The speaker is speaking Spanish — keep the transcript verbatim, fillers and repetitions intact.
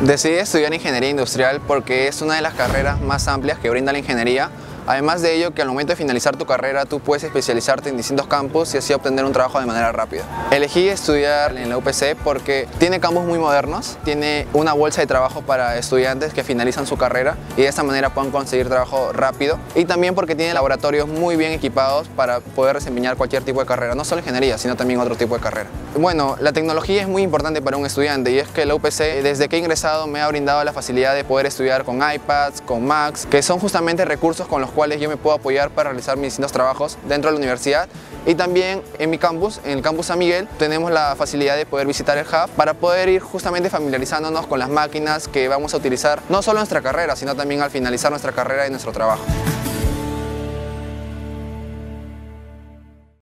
Decidí estudiar ingeniería industrial porque es una de las carreras más amplias que brinda la ingeniería. Además de ello, que al momento de finalizar tu carrera tú puedes especializarte en distintos campus y así obtener un trabajo de manera rápida. Elegí estudiar en la U P C porque tiene campus muy modernos, tiene una bolsa de trabajo para estudiantes que finalizan su carrera y de esta manera puedan conseguir trabajo rápido, y también porque tiene laboratorios muy bien equipados para poder desempeñar cualquier tipo de carrera, no solo ingeniería, sino también otro tipo de carrera. Bueno, la tecnología es muy importante para un estudiante y es que la U P C, desde que he ingresado, me ha brindado la facilidad de poder estudiar con iPads, con Macs, que son justamente recursos con los cuales yo me puedo apoyar para realizar mis distintos trabajos dentro de la universidad. Y también en mi campus, en el campus San Miguel, tenemos la facilidad de poder visitar el hub para poder ir justamente familiarizándonos con las máquinas que vamos a utilizar no solo en nuestra carrera, sino también al finalizar nuestra carrera y nuestro trabajo.